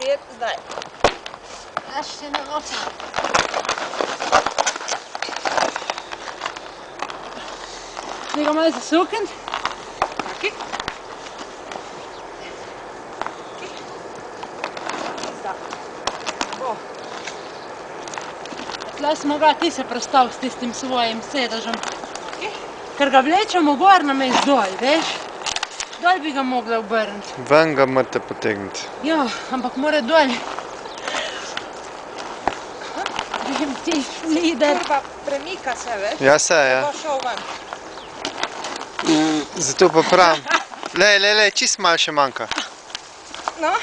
Zdaj. Jaz še ne nočem. Zdaj ga malo zasukniti. Taki. Tlej smo ga, ti se prestav s tistim svojim sedežem. Ker ga vlečemo gor namest dol, veš? Dol bi ga mogla obrniti. Ven ga morate potegniti. Ja, ampak mora dol. Vem ti, lider. Kurva premika se, veš? Ja, se, ja. Bo šel ven. Zato pa pravim. Lej, čist malo še manjka. No?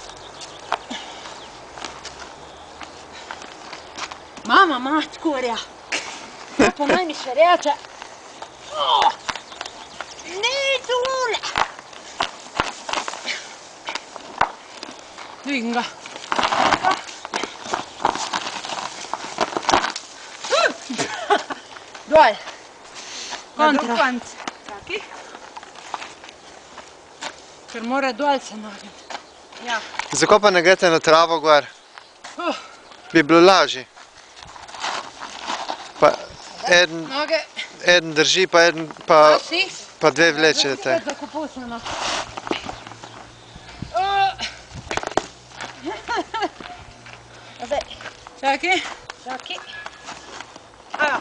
Mama, mat, kurja. Ja, pa naj mi še reče. Ne, tole. Dvigam ga. Dol. Na drug Kontra. konc. Taki. Ker mora dol se nagniti. Ja. Zakaj pa ne greste na travo gor? Bi bilo lažje. Pa Noge. eden drži, pa eden pa dve vlečete. Zdaj tako pusljeno. Zdaj. Čakaj. Taki. Evo.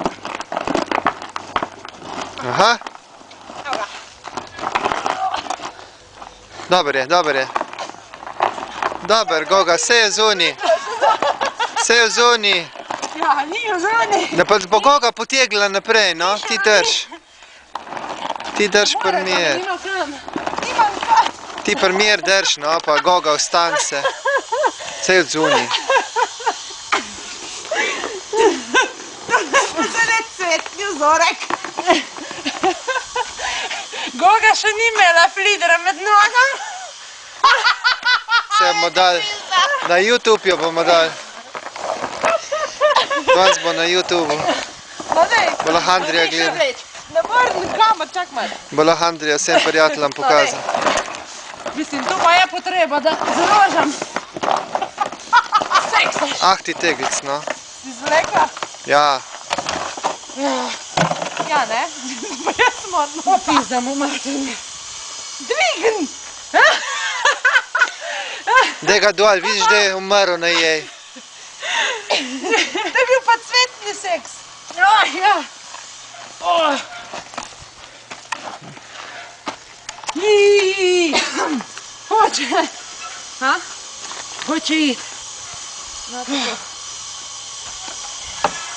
Aha, Evo ga. dober je. Dober, Goga, se je zunaj. Se je zunaj. Ja, ni v zoni. Da pa bo Goga potegla naprej, no, ti drž. Ti drž primjer. Nima kam. Nimam kaj. Ti primjer drž, no, pa Goga ostan se. Se je zunaj. Zdaj cvetni vzorek. Goga še ni imela flidra med nogami. Se bomo dali, na YouTube jo bomo dali. Danes bo na YouTubeu. No dej. Bo lahko Andrija gleda. Ne moram nikamor, čak malo. Bo lahko Andrija vsem prijateljem pokazal. Mislim, to pa je potreba, da založam. Seksaš. Ah, ti teglic, no. Si zvlekla? Ja, Ja, ne? Pa jaz smodno. Pizdam v materni. Dvign! daj ga dol, vidiš, da je umrl na jej. To je bil pa cvetni seks. Ja. Hoče. Ha? Hoče iti. No, tako.